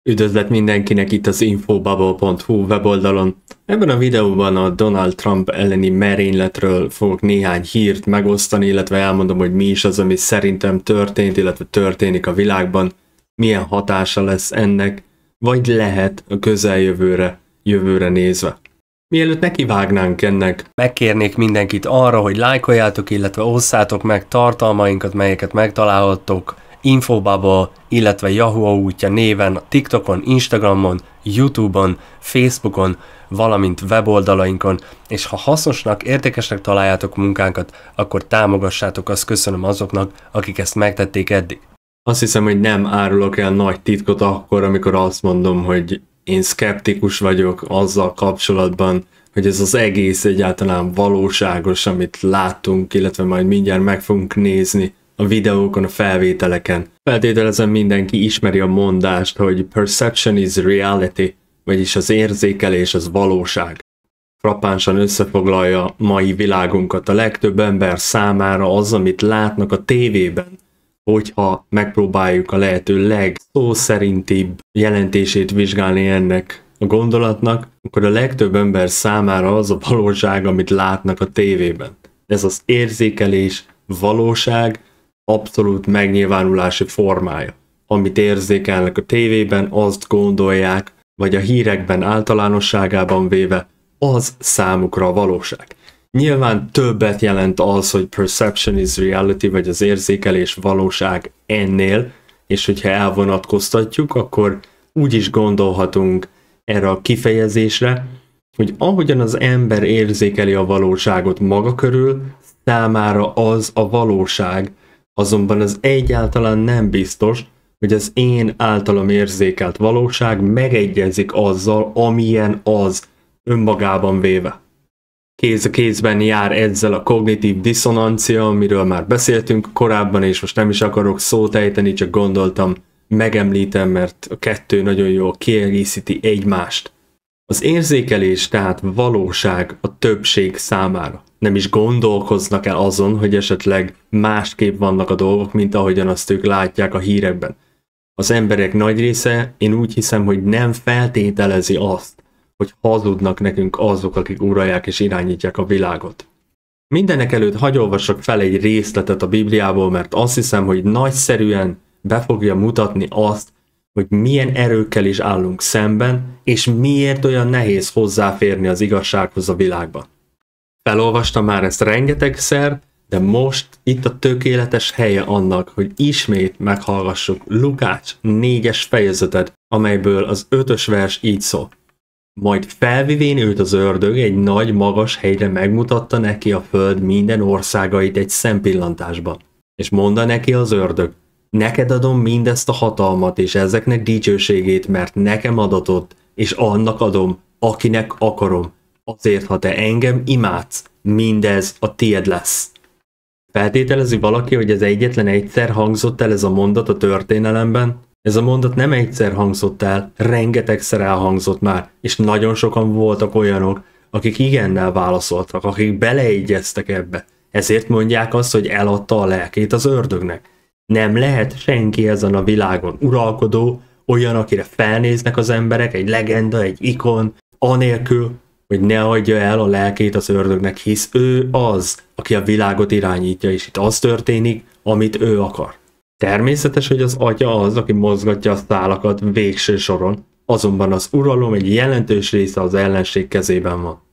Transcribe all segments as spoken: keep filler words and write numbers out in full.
Üdvözlet mindenkinek itt az infobubble pont hu weboldalon. Ebben a videóban a Donald Trump elleni merényletről fogok néhány hírt megosztani, illetve elmondom, hogy mi is az, ami szerintem történt, illetve történik a világban, milyen hatása lesz ennek, vagy lehet a közeljövőre, jövőre nézve. Mielőtt nekivágnánk ennek, megkérnék mindenkit arra, hogy lájkoljátok, illetve osszátok meg tartalmainkat, melyeket megtalálhattok Infobubble, illetve Yahoo útja néven a TikTokon, Instagramon, YouTube-on, Facebookon, valamint weboldalainkon, és ha hasznosnak, értékesnek találjátok munkánkat, akkor támogassátok, azt köszönöm azoknak, akik ezt megtették eddig. Azt hiszem, hogy nem árulok el nagy titkot akkor, amikor azt mondom, hogy én szkeptikus vagyok azzal kapcsolatban, hogy ez az egész egyáltalán valóságos, amit láttunk, illetve majd mindjárt meg fogunk nézni a videókon, a felvételeken. Feltételezem, mindenki ismeri a mondást, hogy perception is reality, vagyis az érzékelés az valóság. Frappánsan összefoglalja mai világunkat. A legtöbb ember számára az, amit látnak a tévében, hogyha megpróbáljuk a lehető legszó szerintibb jelentését vizsgálni ennek a gondolatnak, akkor a legtöbb ember számára az a valóság, amit látnak a tévében. Ez az érzékelés, valóság, abszolút megnyilvánulási formája. Amit érzékelnek a tévében, azt gondolják, vagy a hírekben általánosságában véve, az számukra a valóság. Nyilván többet jelent az, hogy perception is reality, vagy az érzékelés valóság ennél, és hogyha elvonatkoztatjuk, akkor úgy is gondolhatunk erre a kifejezésre, hogy ahogyan az ember érzékeli a valóságot maga körül, számára az a valóság, azonban az egyáltalán nem biztos, hogy az én általam érzékelt valóság megegyezik azzal, amilyen az önmagában véve. Kéz a kézben jár ezzel a kognitív diszonancia, amiről már beszéltünk korábban, és most nem is akarok szót ejteni, csak gondoltam, megemlítem, mert a kettő nagyon jól kiegészíti egymást. Az érzékelés tehát valóság a többség számára. Nem is gondolkoznak el azon, hogy esetleg másképp vannak a dolgok, mint ahogyan azt ők látják a hírekben. Az emberek nagy része, én úgy hiszem, hogy nem feltételezi azt, hogy hazudnak nekünk azok, akik uralják és irányítják a világot. Mindenek előtt hadd olvassak fel egy részletet a Bibliából, mert azt hiszem, hogy nagyszerűen be fogja mutatni azt, hogy milyen erőkkel is állunk szemben, és miért olyan nehéz hozzáférni az igazsághoz a világban. Felolvastam már ezt rengetegszer, de most itt a tökéletes helye annak, hogy ismét meghallgassuk Lukács négyes fejezetet, amelyből az ötös vers így szól. Majd felvivén őt az ördög egy nagy, magas helyre megmutatta neki a föld minden országait egy szempillantásban. És mondta neki az ördög, neked adom mindezt a hatalmat és ezeknek dicsőségét, mert nekem adatott, és annak adom, akinek akarom. Azért, ha te engem imádsz, mindez a tied lesz. Feltételezi valaki, hogy ez egyetlen egyszer hangzott el ez a mondat a történelemben? Ez a mondat nem egyszer hangzott el, rengetegszer elhangzott már, és nagyon sokan voltak olyanok, akik igennel válaszoltak, akik beleegyeztek ebbe. Ezért mondják azt, hogy eladta a lelkét az ördögnek. Nem lehet senki ezen a világon uralkodó, olyan, akire felnéznek az emberek, egy legenda, egy ikon, anélkül, hogy ne adja el a lelkét az ördögnek, hisz ő az, aki a világot irányítja, és itt az történik, amit ő akar. Természetes, hogy az atya az, aki mozgatja a szálakat végső soron, azonban az uralom egy jelentős része az ellenség kezében van.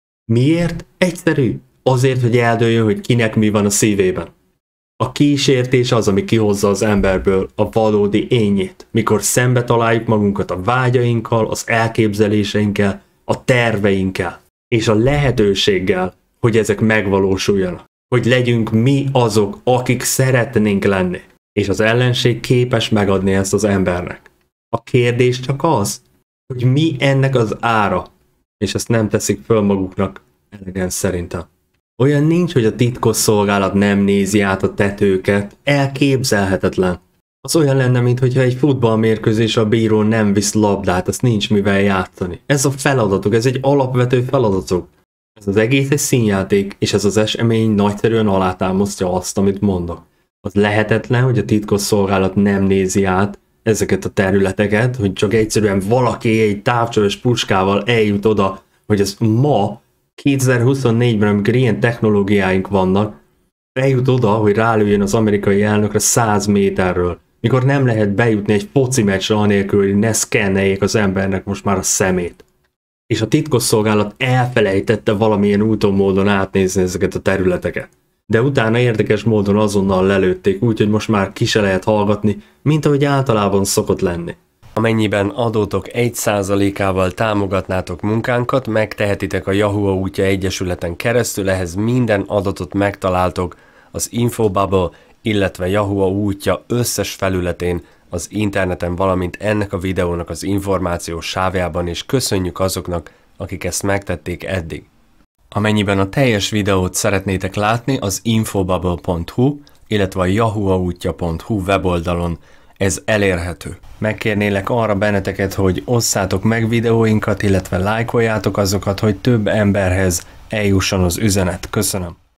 Miért? Egyszerű. Azért, hogy eldőljön, hogy kinek mi van a szívében. A kísértés az, ami kihozza az emberből a valódi énjét, mikor szembe találjuk magunkat a vágyainkkal, az elképzeléseinkkel, a terveinkkel, és a lehetőséggel, hogy ezek megvalósuljanak. Hogy legyünk mi azok, akik szeretnénk lenni. És az ellenség képes megadni ezt az embernek. A kérdés csak az, hogy mi ennek az ára, és ezt nem teszik föl maguknak elegen szerintem. Olyan nincs, hogy a titkos szolgálat nem nézi át a tetőket, elképzelhetetlen. Az olyan lenne, mintha egy futballmérkőzés a bíró nem visz labdát, azt nincs mivel játszani. Ez a feladatuk, ez egy alapvető feladatuk. Ez az egész egy színjáték, és ez az esemény nagyszerűen alátámasztja azt, amit mondok. Az lehetetlen, hogy a titkos szolgálat nem nézi át, ezeket a területeket, hogy csak egyszerűen valaki egy távcsöves puskával eljut oda, hogy ez ma, kétezer-huszonnégyben, amikor ilyen technológiáink vannak, eljut oda, hogy rálőjön az amerikai elnökre száz méterről, mikor nem lehet bejutni egy foci meccsre anélkül, hogy ne szkenneljék az embernek most már a szemét. És a titkosszolgálat elfelejtette valamilyen úton módon átnézni ezeket a területeket. De utána érdekes módon azonnal lelőtték, úgyhogy most már ki se lehet hallgatni, mint ahogy általában szokott lenni. Amennyiben adótok egy százalékával támogatnátok munkánkat, megtehetitek a Yahoo útja egyesületen keresztül, ehhez minden adatot megtaláltok az Infobubble, illetve Yahoo útja összes felületén az interneten, valamint ennek a videónak az információs sávjában, és köszönjük azoknak, akik ezt megtették eddig. Amennyiben a teljes videót szeretnétek látni, az infobubble pont hu, illetve a yahooútja pont hu weboldalon ez elérhető. Megkérnélek arra benneteket, hogy osszátok meg videóinkat, illetve lájkoljátok azokat, hogy több emberhez eljusson az üzenet. Köszönöm.